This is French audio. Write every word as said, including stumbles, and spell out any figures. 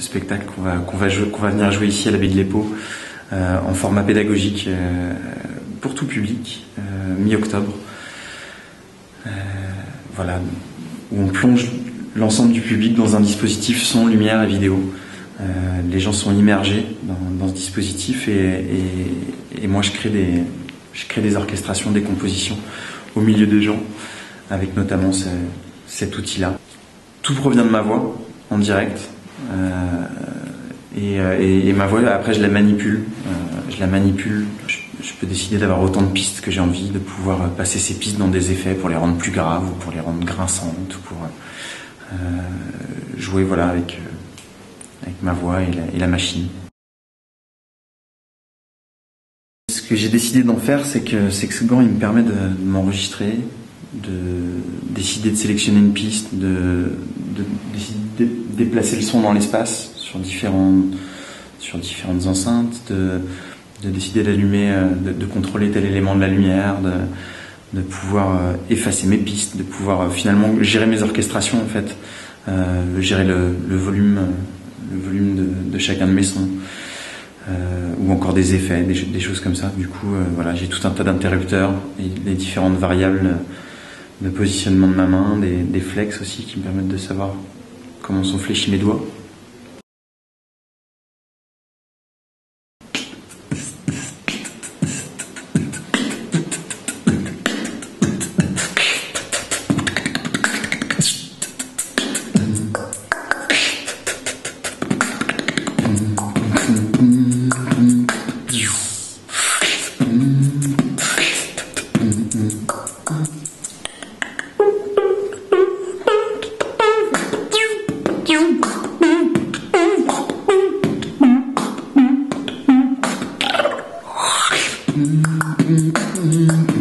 spectacle qu'on va, qu'on va, jouer, qu'on va venir jouer ici à l'Abbaye de l'Épau euh, en format pédagogique euh, pour tout public, euh, mi-octobre. Euh, voilà, où on plonge l'ensemble du public dans un dispositif son, lumière et vidéo. Euh, les gens sont immergés dans, dans ce dispositif et, et, et moi je crée, des, je crée des orchestrations, des compositions au milieu des gens, avec notamment ce, cet outil-là. Tout provient de ma voix, en direct, euh, et, et, et ma voix, après je la manipule, euh, je la manipule, je, je peux décider d'avoir autant de pistes que j'ai envie, de pouvoir passer ces pistes dans des effets pour les rendre plus graves, ou pour les rendre grinçantes, pour euh, jouer voilà, avec, avec ma voix et la, et la machine. Ce que j'ai décidé d'en faire, c'est que, c'est que ce gant il me permet de, de m'enregistrer, de décider de sélectionner une piste, de, de décider de déplacer le son dans l'espace sur, différents, sur différentes enceintes, de, de décider d'allumer, de, de contrôler tel élément de la lumière, de, de pouvoir effacer mes pistes, de pouvoir finalement gérer mes orchestrations en fait, euh, gérer le, le volume, le volume de, de chacun de mes sons. Euh, ou encore des effets, des, des choses comme ça. Du coup, euh, voilà, j'ai tout un tas d'interrupteurs et les différentes variables de positionnement de ma main, des, des flex aussi qui me permettent de savoir comment sont fléchis mes doigts. Mm-hmm.